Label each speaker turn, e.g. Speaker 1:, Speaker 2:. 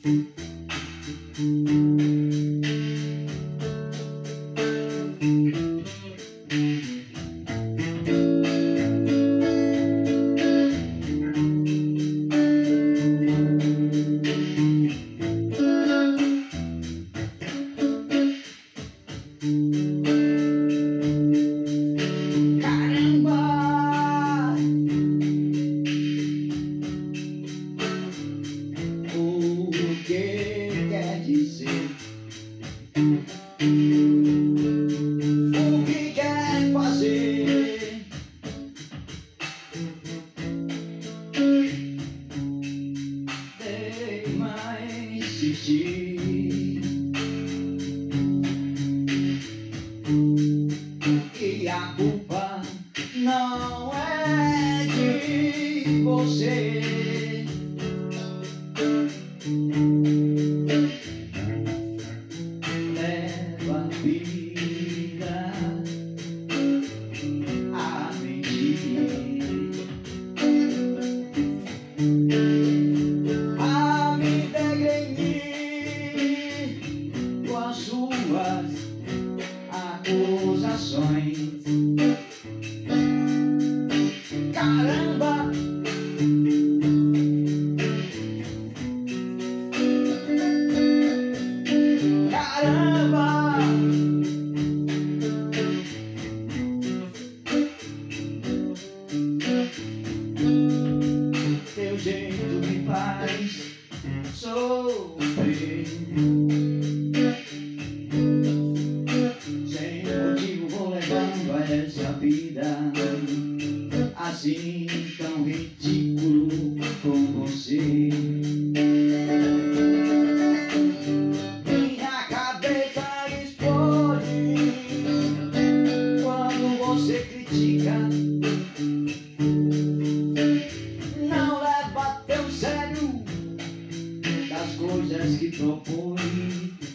Speaker 1: O que quer fazer? Teima em insistir, e a culpa não é de você. Leva a vida a mentir, a me degrenir com as suas acusações. Caramba! Caramba! Teu jeito me faz sofrer. Sem motivo vou levando a essa vida assim tão ridículo com você. Minha cabeça explode quando você critica. Não leva tão sério das coisas que propõe.